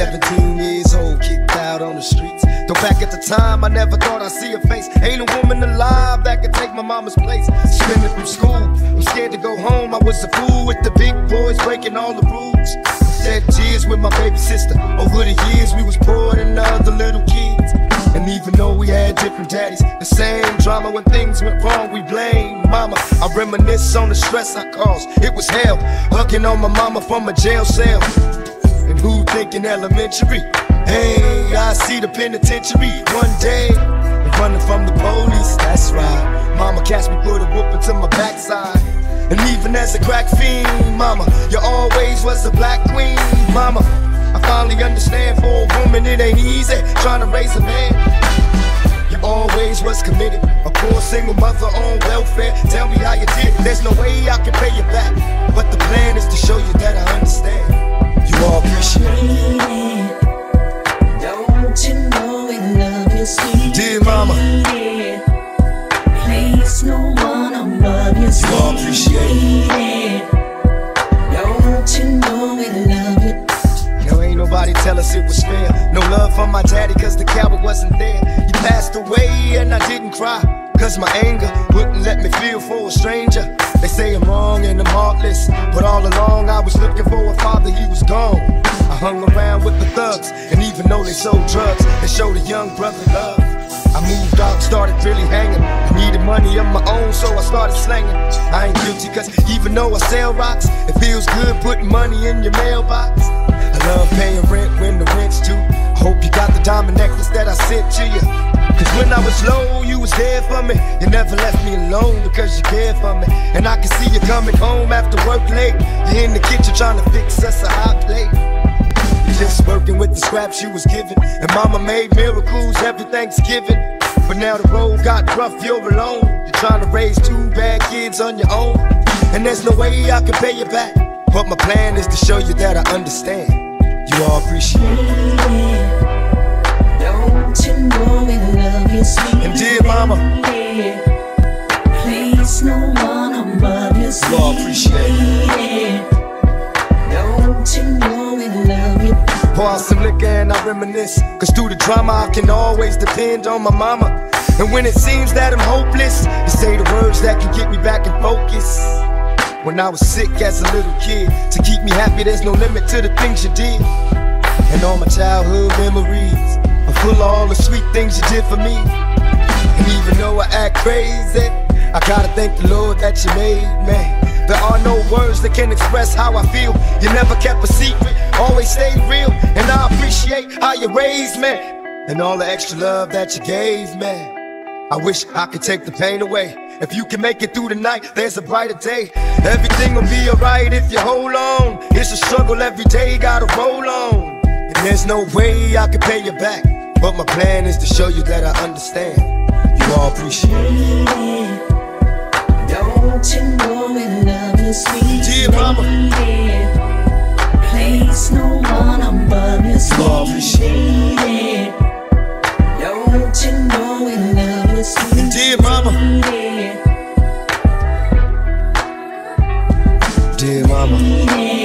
17 years old, kicked out on the streets. Though back at the time, I never thought I'd see her face. Ain't a woman alive that could take my mama's place. Suspended from school, I'm scared to go home. I was a fool with the big boys, breaking all the rules. Shed tears with my baby sister. Over the years, we was poor than other little kids. And even though we had different daddies, the same drama. When things went wrong, we blame mama. I reminisce on the stress I caused. It was hell, hugging on my mama from a jail cell. And who thinking elementary? Hey, I see the penitentiary one day. Running from the police, that's right. Mama catch me, put a whooping to my backside. And even as a crack fiend, mama, you always was a black queen, mama. I finally understand, for a woman it ain't easy trying to raise a man. You always was committed, a poor single mother on welfare. Tell me how you did it, there's no way I can pay you back. But the plan is to show you that I understand. You all appreciate it. Don't you know we love you, sweet dear mama. Place no one above you, sweet. You all appreciate it. Don't you know we love you. No, ain't nobody tell us it was fair. No love from my daddy cause the coward wasn't there. He passed away and I didn't cry, cause my anger wouldn't let me feel for a stranger. They say I'm wrong and I'm heartless, but all along I was looking for a father, he was gone. I hung around with the thugs, and even though they sold drugs, they showed a young brother love. I moved out, started really hanging. I needed money of my own, so I started slanging. I ain't guilty cause even though I sell rocks, it feels good putting money in your mailbox. I love paying rent when the rent's due. I hope you got the diamond necklace that I sent to you. Cause when I was low, you was there for me. You never left me alone because you cared for me. And I can see you coming home after work late. You're in the kitchen trying to fix us a hot plate. You're just working with the scraps you was given. And mama made miracles every Thanksgiving. But now the road got rough, you're alone. You're trying to raise two bad kids on your own. And there's no way I can pay you back. But my plan is to show you that I understand. You all appreciate it. Don't you know we love you, sweet. And dear mama, place no one above you, sweet. You all appreciate it. Don't you know we love you. Pour out some liquor and I reminisce, cause through the drama I can always depend on my mama. And when it seems that I'm hopeless, you say the words that can get me back in focus. When I was sick as a little kid, to keep me happy there's no limit to the things you did. And all my childhood memories are full of all the sweet things you did for me. And even though I act crazy, I gotta thank the Lord that you made me. There are no words that can express how I feel. You never kept a secret, always stayed real. And I appreciate how you raised me, and all the extra love that you gave me. I wish I could take the pain away. If you can make it through the night, there's a brighter day. Everything will be alright if you hold on. It's a struggle every day, gotta roll on. And there's no way I can pay you back, but my plan is to show you that I understand. You all appreciate it. Don't you know we love you, sweet. Dear mama, place no one above you, sweet. You all appreciate it. Don't you know we love you, sweet. Dear mama, dear mama.